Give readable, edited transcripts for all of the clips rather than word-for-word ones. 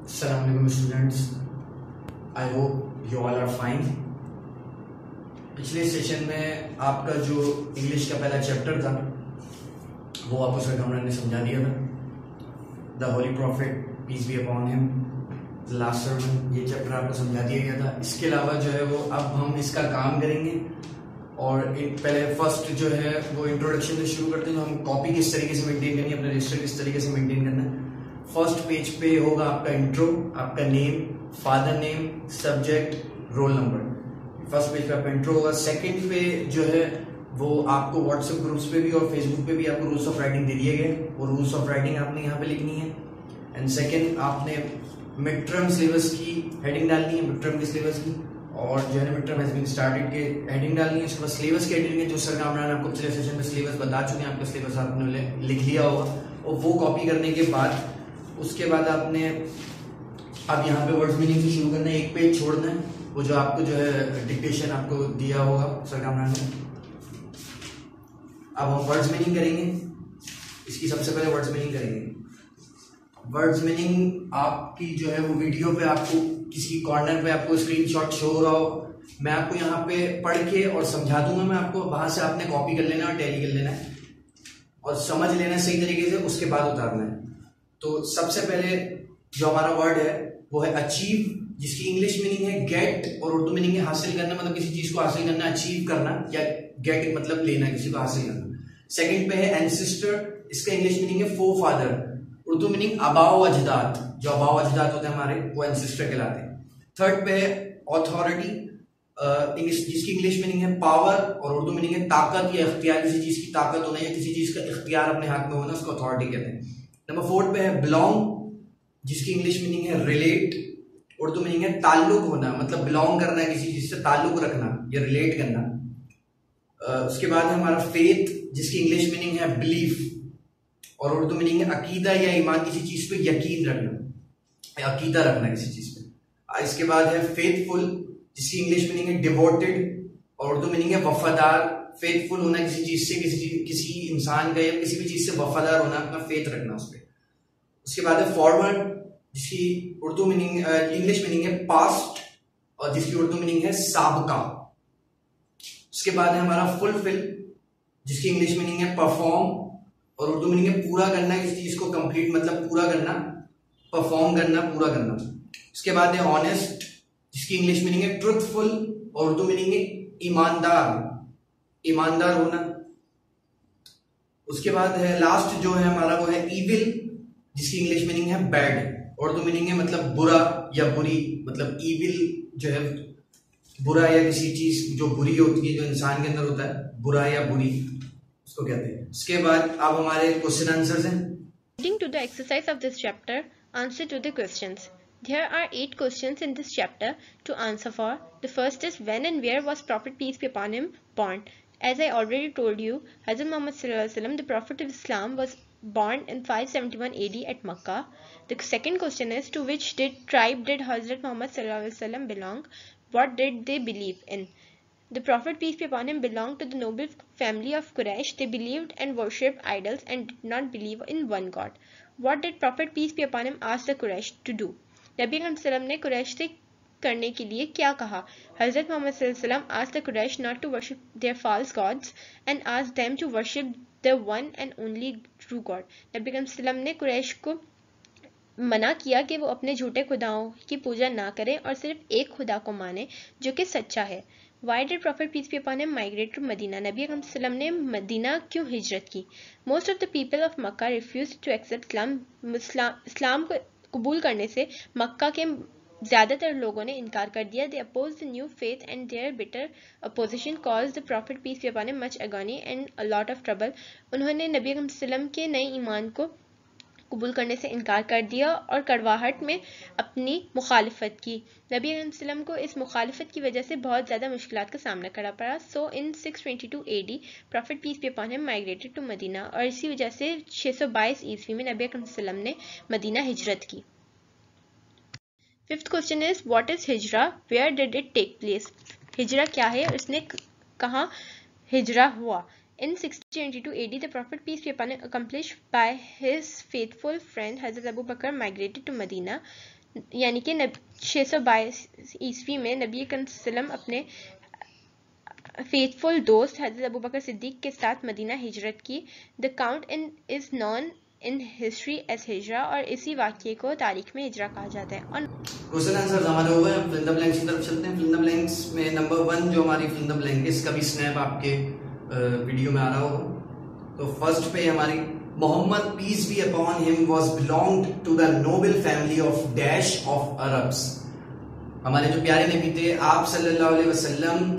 Assalamualaikum students, I hope you all are fine. पिछले session में आपका जो इंग्लिश का पहला चैप्टर था वो आपको सर कमरा ने समझा दिया था. The holy prophet peace be upon him, the last sermon, ये चैप्टर आपको समझा दिया गया था. इसके अलावा जो है वो अब हम इसका काम करेंगे और पहले फर्स्ट जो है वो इंट्रोडक्शन से शुरू करते हैं. तो हम कॉपी किस तरीके से मेंटेन करनी है, अपना रजिस्टर किस तरीके से मेंटेन करना है. फर्स्ट पेज पे होगा आपका इंट्रो, आपका name, father name, subject, roll number. First page पे आपका इंट्रो होगा. सेकंड पे जो है वो आपको व्हाट्सएप ग्रुप्स पे भी और फेसबुक पे भी आपको रूल्स ऑफ राइटिंग दे दिए गए. वो रूल्स ऑफ राइटिंग आपने यहाँ पे लिखनी है. एंड सेकंड आपने मिड टर्म सिलेबस की हेडिंग डालनी है, मिड टर्म के सिलेबस की, और जो है mid term has been started के हेडिंग डालनी है. उसके बाद सिलेबस की हेडिंग है जो सर कामरान आपको पिछले सेशन में सिलेबस बता चुके हैं. आपका सिलेबस आपने लिख लिया होगा और वो कॉपी करने के बाद उसके बाद आपने अब यहाँ पे वर्ड्स मीनिंग से शुरू करना है. एक पेज छोड़ना है, वो जो आपको जो है डिक्टेशन आपको दिया होगा सर कामरान ने. अब हम वर्ड्स मीनिंग करेंगे. इसकी सबसे पहले वर्ड्स मीनिंग करेंगे. वर्ड्स मीनिंग आपकी जो है वो वीडियो पे आपको किसी कॉर्नर पे आपको स्क्रीनशॉट शो हो रहा हो. मैं आपको यहाँ पे पढ़ के और समझा दूंगा. मैं आपको वहां से आपने कॉपी कर लेना और टैली कर लेना है और समझ लेना है सही तरीके से. उसके बाद उतारना है. तो सबसे पहले जो हमारा वर्ड है वो है अचीव, जिसकी इंग्लिश मीनिंग है गेट और उर्दू मीनिंग है हासिल करना. मतलब किसी चीज को हासिल करना, अचीव करना, या गेट मतलब लेना, किसी को हासिल करना. सेकंड पे है एंसेस्टर, इसका इंग्लिश मीनिंग है फोर फादर, उर्दू मीनिंग अबाओ अजदाद. जो अबाओ अजदाद होते हैं हमारे वो एंसेस्टर कहलाते हैं. थर्ड पे है ऑथोरिटी, जिसकी इंग्लिश मीनिंग है पावर और उर्दू मीनिंग है ताकत या इख्तियार. किसी चीज की ताकत होना या किसी चीज का इख्तियार अपने हाथ में होना, उसको अथॉरिटी कहते हैं. नंबर फोर्थ पे है बिलोंग, जिसकी इंग्लिश मीनिंग है रिलेट, उर्दू मीनिंग है ताल्लुक होना, मतलब बिलोंग करना है किसी चीज से, ताल्लुक रखना या रिलेट करना. उसके बाद है हमारा फेथ, जिसकी इंग्लिश मीनिंग है बिलीफ और उर्दू मीनिंग है अकीदा या ईमान, किसी चीज पे यकीन रखना या अकीदा रखना किसी चीज पे. इसके बाद है फेथफुल, जिसकी इंग्लिश मीनिंग है डिवोटेड और उर्दू मीनिंग है वफादार. फेथफुल होना किसी चीज से, किसी इंसान का या किसी भी चीज से वफादार होना, अपना फेथ रखना उस पर. उसके बाद है फॉरवर्ड, जिसकी उर्दू मीनिंग इंग्लिश मीनिंग है पास्ट और जिसकी उर्दू मीनिंग है साबका. उसके बाद है हमारा फुलफिल, जिसकी इंग्लिश मीनिंग है परफॉर्म और उर्दू मीनिंग है पूरा करना, किसी चीज को कंप्लीट मतलब पूरा करना, परफॉर्म करना, पूरा करना. उसके बाद है ऑनेस्ट, जिसकी इंग्लिश मीनिंग है ट्रुथफुल और उर्दू मीनिंग है ईमानदार, ईमानदार होना. उसके बाद है लास्ट जो है हमारा वो है इविल, जिसकी इंग्लिश मीनिंग है बैड, उर्दू मीनिंग है मतलब बुरा या बुरी. मतलब इविल जो है बुरा या किसी चीज जो बुरी होती है, जो इंसान के अंदर होता है, बुरा या बुरी, उसको कहते हैं. उसके बाद अब हमारे क्वेश्चन आंसर्स हैं. According to the exercise of this chapter, answer to the questions. There are 8 questions in this chapter to answer for. The first is when and where was Prophet peace be upon him born? As I already told you, Hazrat Muhammad sallallahu alaihi wasallam, the Prophet of Islam, was born in 571 AD at Makkah. The second question is to which tribe did Hazrat Muhammad sallallahu alaihi wasallam belong? What did they believe in? The Prophet peace be upon him belonged to the noble family of Quraysh. They believed and worshipped idols and did not believe in one God. What did Prophet peace be upon him ask the Quraysh to do? नबी सल्लम ने कुरैश से करने के लिए क्या कहा? हजरत मोहम्मद सल्लम asked the Quraysh not to worship their false gods and asked them to worship the one and only true God. नबी सल्लम ने कुरैश को मना किया कि वो अपने झूठे खुदाओं की पूजा ना करें और सिर्फ एक खुदा को माने जो कि सच्चा है. Why did Prophet peace be upon him migrate to Medina? नबी सल्लम ने मदीना क्यों हिजरत की? Most of the people of Makkah refused to accept Islam. इस्लाम को कबूल करने से मक्का के ज्यादातर लोगों ने इनकार कर दिया. They opposed the new faith and their bitter opposition caused the Prophet peace be upon him much agony and a lot of trouble. उन्होंने नबी सल्लम के नए ईमान को कबूल करने से इनकार कर दिया और कड़वाहट में अपनी मुखालिफत की. नबी सल्लम को इस मुखालिफत की वजह से बहुत ज़्यादा मुश्किलात का सामना करना पड़ा. So in 622 AD prophet peace be upon him migrated to Medina, और इसी वजह से 622 ईस्वी में नबी सल्लम ने मदीना हिजरत की. Fifth question is what is Hijra, where did it take place? Hijra क्या है और इसने कहाँ हिजरा हुआ? In 622 AD, the Prophet, peace be upon him, accompanied by his faithful friend Hazrat Abu Bakr, migrated to Medina. यानी कि 622 ईस्वी में नबी सल्लम अपने फेथफुल दोस्त हज़रत अबू बकर सिद्दीक के साथ मदीना हिजरत की। The count is known in history as Hijra, और इसी वाक़ये को तारीख में हिजरा कहा जाता है। और क्वेश्चन आंसर हमारे हो गए। फिल इन द ब्लैंक्स की तरफ चलते हैं। फिल इन द ब्लैंक्स में नंबर 1 जो हमारी फिल इन द ब्लैंक, इसका भी स्नैप आपके वीडियो में आ रहा होगा। तो फर्स्ट पे हमारी Muhammad peace be upon him was belonged to the noble family of dash of Arabs. हमारे जो प्यारे नबी थे आप सल्लल्लाहु अलैहि वसल्लम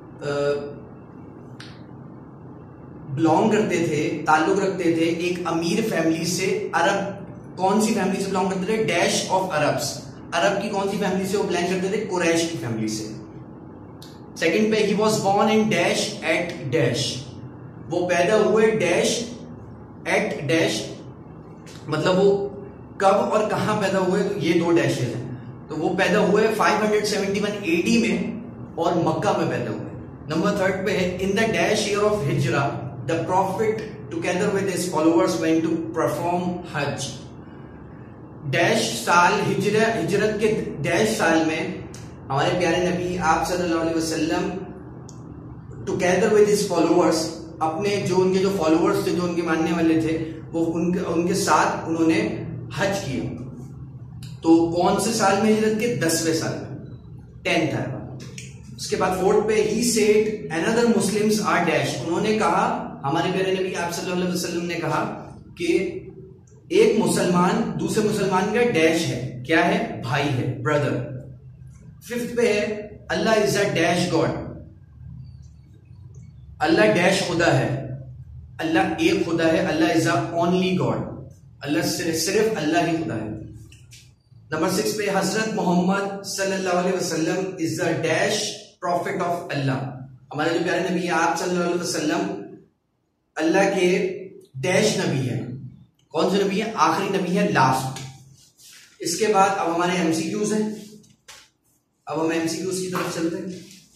बिलोंग करते थे, ताल्लुक रखते थे एक अमीर फैमिली से। अरब कौन सी फैमिली से बिलोंग करते थे? Dash of Arabs. अरब की कौन सी फैमिली से वो बिलोंग करते थे? कुरैश की फैमिली से। सेकंड पे he was born in dash at dash, वो पैदा हुए डैश एट डैश, मतलब वो कब और कहां पैदा हुए, तो ये 2 डैशेज हैं। तो वो पैदा हुए 571 AD में और मक्का में पैदा हुए। नंबर 3 पे है in the dash year of Hijra the prophet together with his followers went to perform Hajj. Dash साल हिजरत के डैश साल में हमारे प्यारे नबी आप सल्लल्लाहु अलैहि वसल्लम टुगेदर विद हिज फॉलोअर्स, अपने जो उनके जो फॉलोअर्स थे, जो उनके मानने वाले थे, वो उनके साथ उन्होंने हज किया। तो कौन से साल में हिजरत के? 10वें साल में, 10th है। उसके बाद 4th पे he said another Muslims are dash, उन्होंने कहा, हमारे प्यारे नबी आप सल्लल्लाहु अलैहि वसल्लम ने कहा कि एक मुसलमान दूसरे मुसलमान का डैश है, क्या है? भाई है, ब्रदर। 5th पे है Allah is a dash god, Allah dash खुदा है, अल्लाह एक खुदा है, Allah is a only god, Allah सिर्फ अल्लाह ही खुदा है। नंबर 6 पे हजरत मोहम्मद सल्लल्लाहु अलैहि वसल्लम is the dash prophet of Allah, हमारे जो प्यारे नबी आप सल्लल्लाहु अलैहि वसल्लम अल्लाह के डैश नबी है। कौन से नबी है? आखिरी नबी है, लास्ट। इसके बाद अब हमारे एमसीक्यूज हैं। अब हम एमसीक्यूज की तरफ चलते हैं।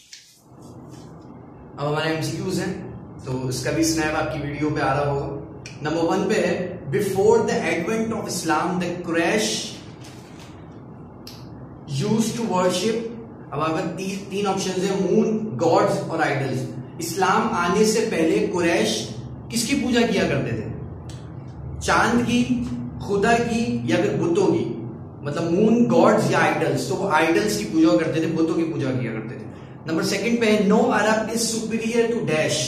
अब हमारे एमसीक्यूज हैं, तो इसका भी स्नैप आपकी वीडियो पे आ रहा होगा। नंबर 1 पे है before the advent of Islam the Quraysh used to worship. अब हमारे 3 ऑप्शन है, मून, गॉड्स और आइडल्स। इस्लाम आने से पहले कुरैश किसकी पूजा किया करते थे? चांद की, खुदा की, या फिर बुतों की, मतलब मून, गॉड्स या आइडल्स। तो वो आइडल्स की पूजा करते थे, बुतों की पूजा किया करते थे। नंबर 2 पे है no Arab is superior to dash,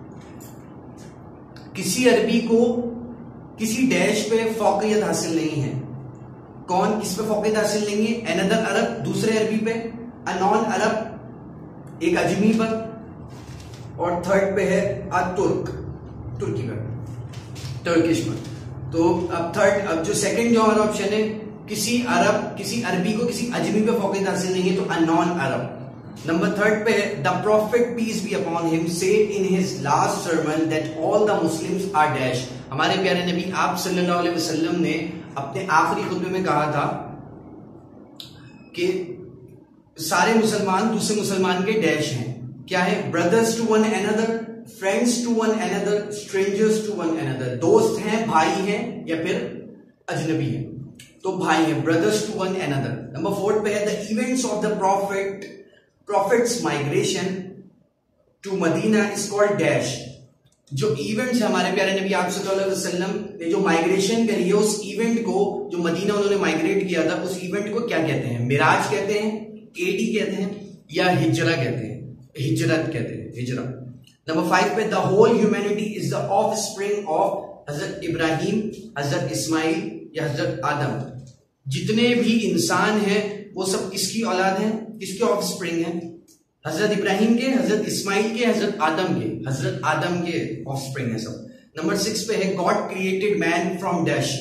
किसी अरबी को किसी डैश पे फौकियत हासिल नहीं है। कौन किस पे फौकियत हासिल नहीं है? अनदर अरब, दूसरे अरबी पे, अ नॉन अरब, एक अजमी पर, और 3rd पे है अ तुर्क, तुर्की पर, टर्किश पर। तो अब जो सेकंड जो हमारा ऑप्शन है, किसी अरबी को किसी अजमी पे फौकियत हासिल नहीं है, तो a non Arab. Number 3rd पे है the prophet peace be upon him said in his last sermon that all the Muslims are dash, हमारे प्यारे नबी आप सल्लल्लाहु अलैहि वसल्लम ने अपने आखिरी खुतबे में कहा था कि सारे मुसलमान दूसरे मुसलमान के डैश हैं। क्या है? Brothers to one another, friends to one another, strangers to one another, दोस्त हैं, भाई हैं, या फिर अजनबी हैं, तो भाई हैं, brothers to one another. Number 4 पे है the events of the prophet's migration to Medina is called dash, जो इवेंट्स है हमारे प्यारे नबी आप सल्लल्लाहु अलैहि वसल्लम ने जो माइग्रेशन करी है, उस इवेंट को, जो मदीना उन्होंने माइग्रेट किया था, उस इवेंट को क्या कहते हैं? मिराज कहते हैं, एडी कहते हैं, या हिजरा कहते हैं, हिजरत कहते हैं, हिजरा। नंबर 5 पे the whole humanity is the offspring of हजरत इब्राहिम, हजरत इस्माइल या हजरत आदम। जितने भी इंसान हैं वो सब किसकी औलाद हैं, किसके ऑफस्प्रिंग हैं? हजरत इब्राहिम के, हजरत इस्माइल के, हजरत आदम के ऑफस्प्रिंग है सब। नंबर 6 पे है God created man from dash,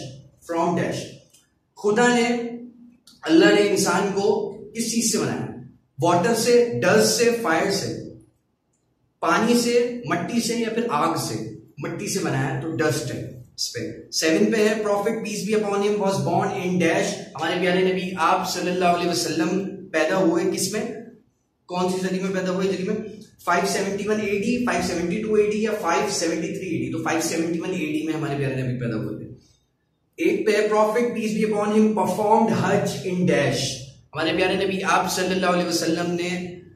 खुदा ने, अल्लाह ने इंसान को किस चीज से बनाया? वाटर से, डस्ट से, फायर से, पानी से, मट्टी से, या फिर आग से? मट्टी से बनाया, तो डस्ट है इस पे। 7 पे है prophet peace be upon him was born in dash, हमारे प्यारे नबी आप सल्लल्लाहु अलैहि वसल्लम पैदा हुए किसमें, कौन सी सदी में पैदा हुए? सदी में 571 AD, 572 AD या 573 AD, तो 571 AD में हमारे प्यारे नबी पैदा हुए थे। 8 पे prophet peace be upon him performed हज इन डैश। हमारे प्यारे नबी आप सल्लल्लाहु अलैहि वसल्लम ने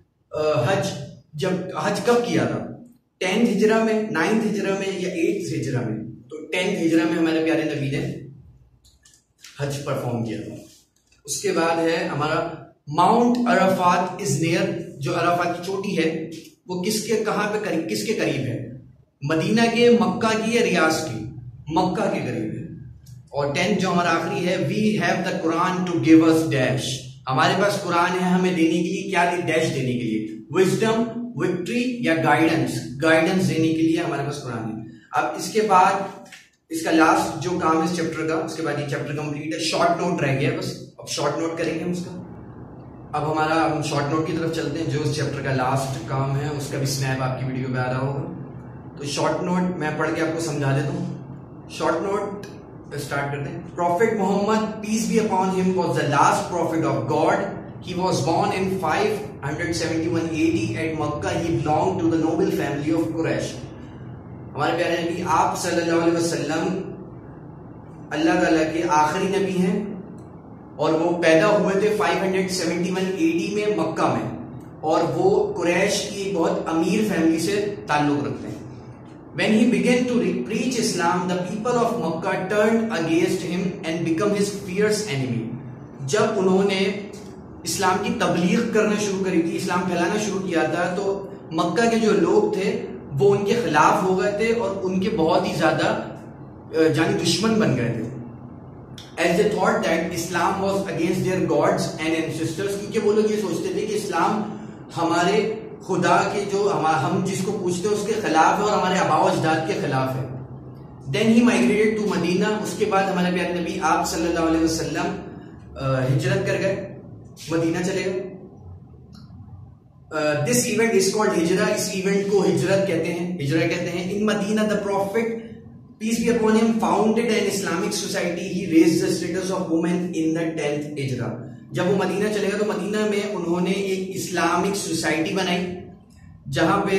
हज कब किया था? 10th हिजरा में, 9th हिजरा में या 8th हिजरा में? तो 10th हिजरा में हमारे प्यारे नबी ने हज परफॉर्म किया था। उसके बाद है हमारा माउंट अराफात इज नियर, जो अराफात की चोटी है वो कहां पे करीब, किसके करीब है? मदीना के, मक्का की या रियाज की? मक्का के करीब है। और 10th जो हमारा आखिरी है, we have the Quran to give us dash, हमारे पास कुरान है हमें देने के लिए, क्या डैश देने के लिए? विजडम, विक्ट्री या गाइडेंस, गाइडेंस देने के लिए हमारे पास कुरान है। अब इसके बाद इसका लास्ट जो काम है इस चैप्टर का, उसके बाद ये चैप्टर कंप्लीट है। शॉर्ट नोट रह गया बस, अब शॉर्ट नोट करेंगे हम उसका। अब हम शॉर्ट नोट की तरफ चलते हैं, जो इस चैप्टर का लास्ट काम है उसका भी स्नैप आपकी वीडियो पे आ रहा होगा। तो शॉर्ट नोट मैं पढ़ के आपको समझा देता हूँ। शॉर्ट नोट स्टार्ट करते हैं। Prophet Muhammad peace be upon him was the last prophet of God. He was born in 571 AD at Makkah. He belonged to the noble family of Quraysh. हमारे प्यारे नबी आप सल्लल्लाहु अलैहि वसल्लम अल्लाह ताला के आखिरी नबी हैं और वो पैदा हुए थे 571 AD में मक्का में, और वो कुरैश की बहुत अमीर फैमिली से ताल्लुक रखते हैं। When he began to preach Islam, the people of Makkah turned against him and become his fierce enemy. जब उन्होंने इस्लाम की तबलीग करना शुरू करी थी, इस्लाम फैलाना शुरू किया था, तो मक्का के जो लोग थे वो उनके खिलाफ हो गए थे और उनके बहुत ही ज्यादा जानी दुश्मन बन गए थे। As they thought that Islam was against their gods and ancestors, क्योंकि वो लोग ये सोचते थे कि इस्लाम हमारे खुदा के जो हम जिसको पूछते हैं उसके खिलाफ है और हमारे आबाओ अजदाद के खिलाफ है। Then he migrated to Medina. उसके बाद हमारे प्यारे नबी आप सल्लल्लाहु अलैहि वसल्लम हिजरत कर गए, मदीना चले गए। दिस इवेंट इज कॉल्ड हिजरा, इस इवेंट को हिजरत कहते हैं, हिजरा कहते हैं। In Medina the prophet peace be upon him founded an Islamic society. He raised the status of women in the 10th हिजरा। जब वो मदीना चले गए तो मदीना में उन्होंने एक इस्लामिक सोसाइटी बनाई जहां पे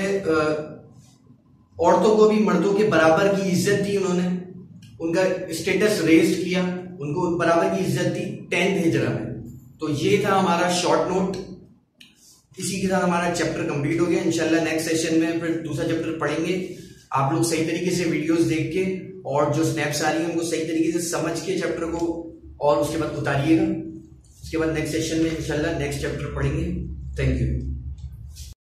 औरतों को भी मर्दों के बराबर की इज्जत दी, उन्होंने उनका स्टेटस रेज्ड किया, उनको बराबर की इज्जत दी 10th हिजरा में। तो ये था हमारा शॉर्ट नोट। इसी के साथ हमारा चैप्टर कंप्लीट हो गया। इंशाल्लाह नेक्स्ट सेशन में फिर दूसरा चैप्टर पढ़ेंगे। आप लोग सही तरीके से वीडियोस देख के और जो स्नैप्स आ रही है उनको सही तरीके से समझ के चैप्टर को और उसके बाद उतारिएगा। उसके बाद नेक्स्ट सेशन में इंशाल्लाह नेक्स्ट चैप्टर पढ़ेंगे। Thank you.